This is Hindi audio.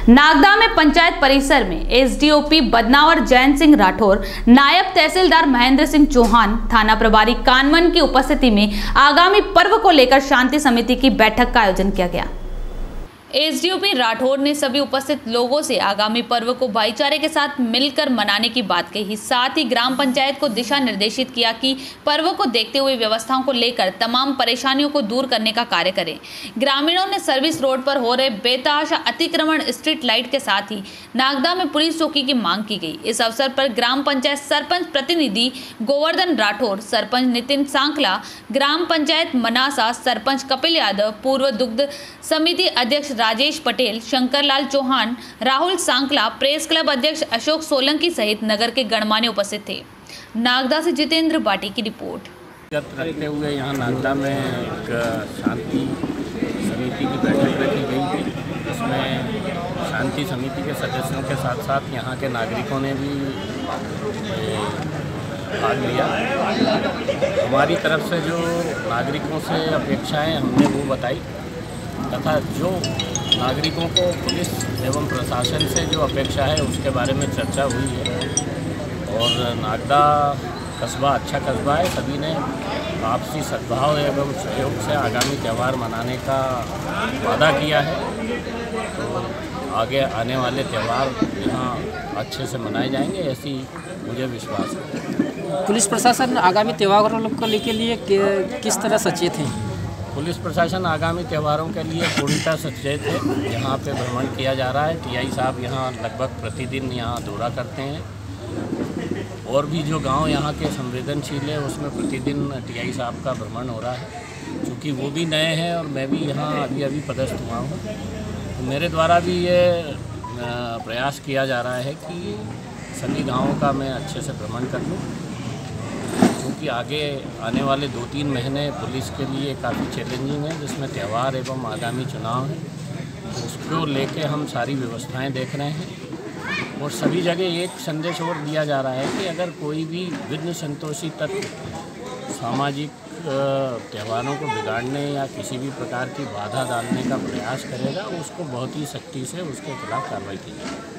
नागदा में पंचायत परिसर में एसडीओपी बदनावर जैन सिंह राठौर, नायब तहसीलदार महेंद्र सिंह चौहान, थाना प्रभारी कानमन की उपस्थिति में आगामी पर्व को लेकर शांति समिति की बैठक का आयोजन किया गया। एसडीओपी राठौर ने सभी उपस्थित लोगों से आगामी पर्व को भाईचारे के साथ मिलकर मनाने की बात कही। साथ ही ग्राम पंचायत को दिशा निर्देशित किया कि पर्व को देखते हुए व्यवस्थाओं को लेकर तमाम परेशानियों को दूर करने का कार्य करें। ग्रामीणों ने सर्विस रोड पर हो रहे बेतहाशा अतिक्रमण, स्ट्रीट लाइट के साथ ही नागदा में पुलिस चौकी की मांग की गई। इस अवसर पर ग्राम पंचायत सरपंच प्रतिनिधि गोवर्धन राठौर, सरपंच नितिन सांकला, ग्राम पंचायत मनासा सरपंच कपिल यादव, पूर्व दुग्ध समिति अध्यक्ष राजेश पटेल, शंकरलाल चौहान, राहुल सांकला, प्रेस क्लब अध्यक्ष अशोक सोलंकी सहित नगर के गणमान्य उपस्थित थे। नागदा से जितेंद्र बाटी की रिपोर्ट। रखते हुए यहाँ नागदा में एक शांति समिति की बैठक रखी गई थी। इसमें शांति समिति के सदस्यों के साथ साथ यहाँ के नागरिकों ने भी भाग लिया। हमारी तरफ से जो नागरिकों से अपेक्षाएं हमने वो बताई तथा जो नागरिकों को पुलिस एवं प्रशासन से जो अपेक्षा है उसके बारे में चर्चा हुई है। और नागदा कस्बा अच्छा कस्बा है। सभी ने आपसी सद्भाव एवं सहयोग से आगामी त्यौहार मनाने का वादा किया है। तो आगे आने वाले त्यौहार यहाँ अच्छे से मनाए जाएंगे, ऐसी मुझे विश्वास है। पुलिस प्रशासन आगामी त्योहारों को लेकर लिए किस तरह सचेत हैं? पुलिस प्रशासन आगामी त्योहारों के लिए पूर्णतः सचेत है। यहाँ पे भ्रमण किया जा रहा है। टीआई साहब यहाँ लगभग प्रतिदिन यहाँ दौरा करते हैं और भी जो गांव यहाँ के संवेदनशील है उसमें प्रतिदिन टीआई साहब का भ्रमण हो रहा है। क्योंकि वो भी नए हैं और मैं भी यहाँ अभी पदस्थ हुआ हूँ, तो मेरे द्वारा भी ये प्रयास किया जा रहा है कि सभी गाँवों का मैं अच्छे से भ्रमण कर लूँ, क्योंकि आगे आने वाले 2-3 महीने पुलिस के लिए काफ़ी चैलेंजिंग है, जिसमें त्यौहार एवं आगामी चुनाव है। तो उसको लेके हम सारी व्यवस्थाएं देख रहे हैं। और सभी जगह एक संदेश और दिया जा रहा है कि अगर कोई भी विघ्न संतोषी तत्व सामाजिक त्योहारों को बिगाड़ने या किसी भी प्रकार की बाधा डालने का प्रयास करेगा, उसको बहुत ही सख्ती से उसके खिलाफ कार्रवाई की जाएगी।